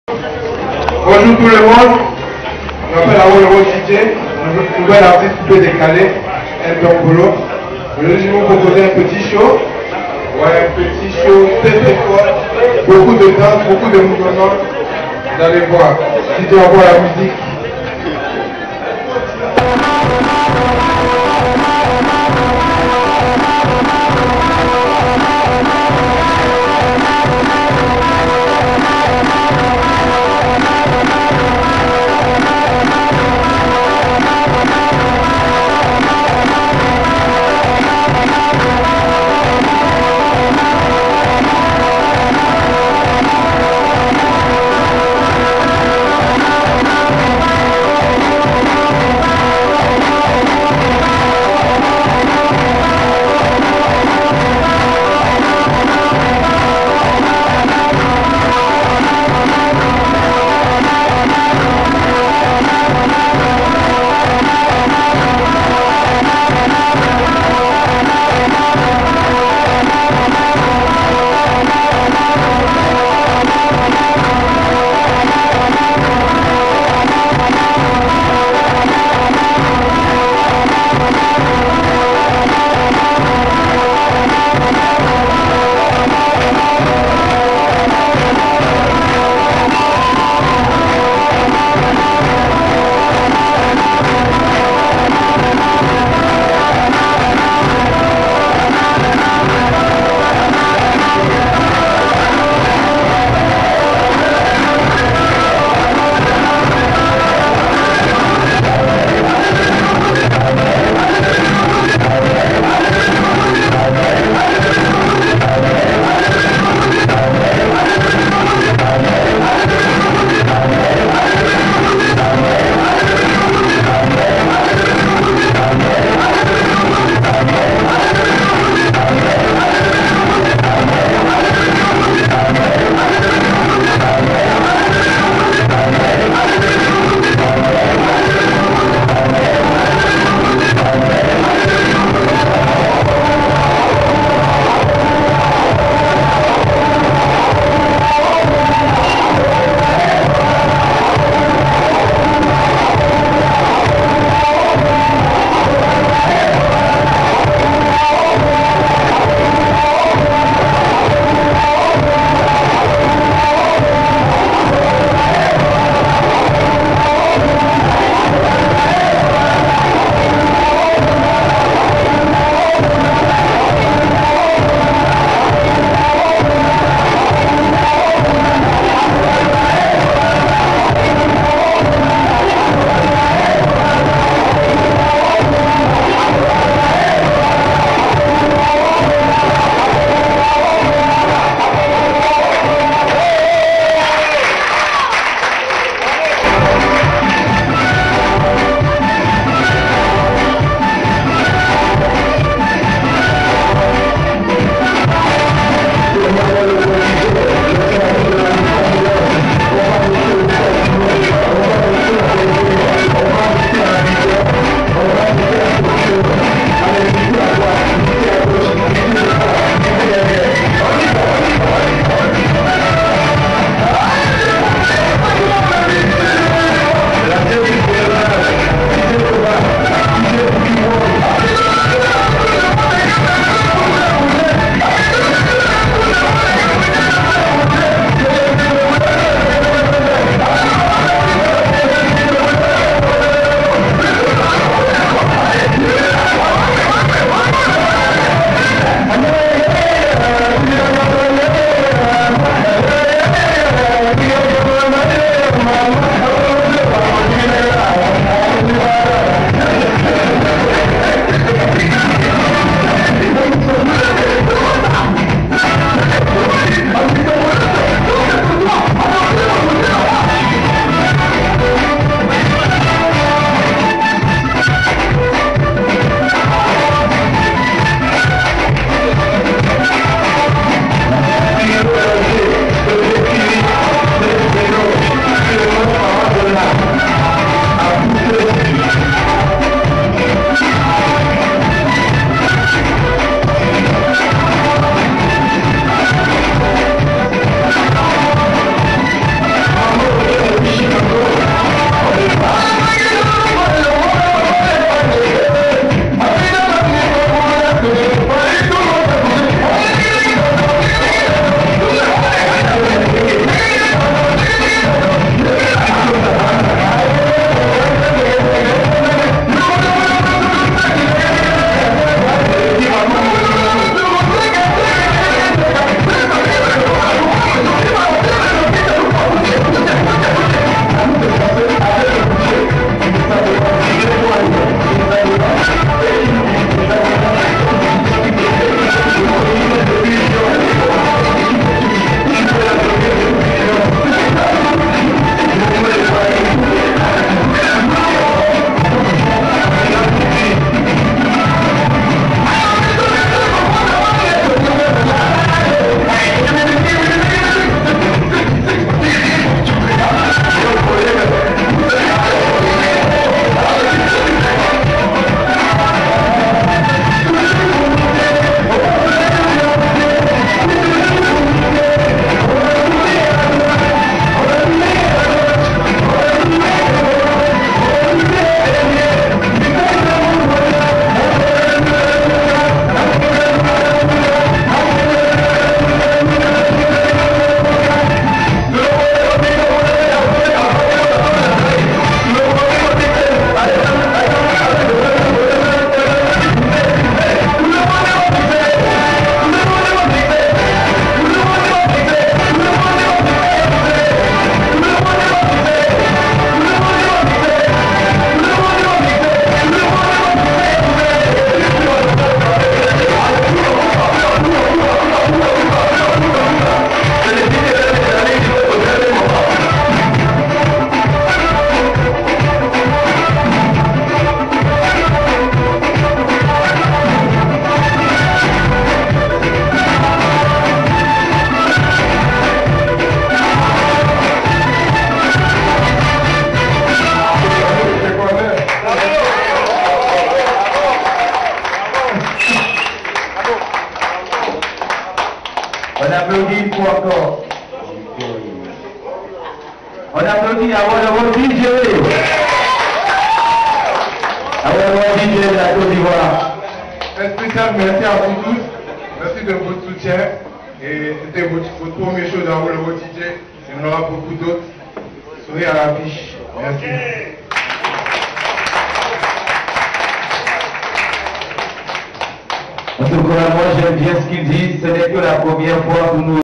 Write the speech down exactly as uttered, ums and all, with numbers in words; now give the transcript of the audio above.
Bonjour tout le monde, je m'appelle Awolo Didier, nouvel artiste peu décalé, un Dombolo. Aujourd'hui, je vais vous proposer un petit show. Ouais, un petit show très très fort, beaucoup de danse, beaucoup de mouvements. Vous allez voir, si tu vas voir la musique. On applaudit à votre D J. À votre D J de la Côte d'Ivoire. Un spécial merci à vous tous. Merci de votre soutien. Et c'était votre, votre premier show dans le D J. Il y en aura beaucoup d'autres. Soyez à l'affiche. Merci. En tout cas, moi j'aime bien ce qu'il dit. Ce n'est que la première fois pour nous.